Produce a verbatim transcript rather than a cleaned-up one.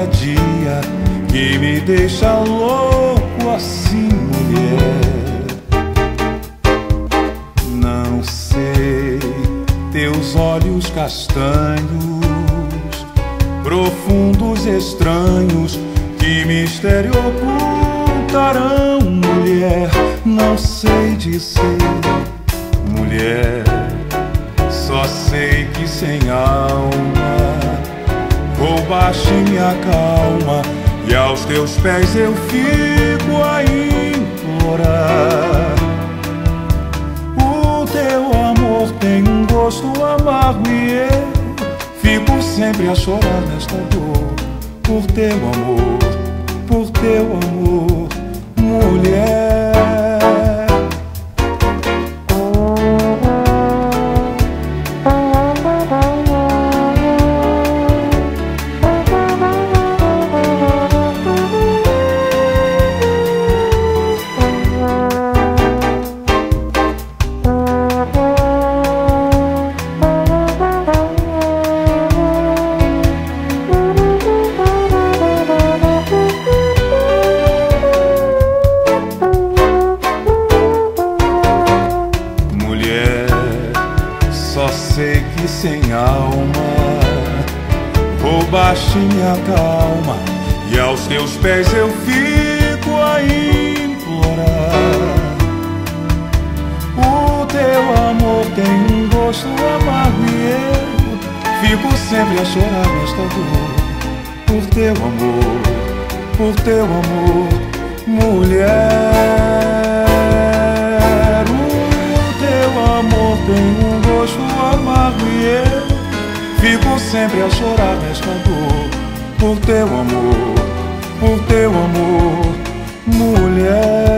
dia que me deixa louco assim, mulher. Não sei, teus olhos castanhos, profundos, estranhos, que mistério ocultarão, mulher. Não sei dizer, mulher, só sei que sem alma roubaste minha calma, e aos teus pés eu fico a implorar. O teu amor tem um gosto amargo e eu fico sempre a chorar nesta dor. Por teu amor, por teu amor, mulher. Só sei que sem alma roubaste minha calma, e aos teus pés eu fico a implorar. O teu amor tem um gosto amargo e eu fico sempre a chorar nesta dor. Por teu amor, por teu amor, mulher. O teu amor tem um gosto amargo e eu fico sempre a chorar nesta dor. Por teu amor, por teu amor, mulher.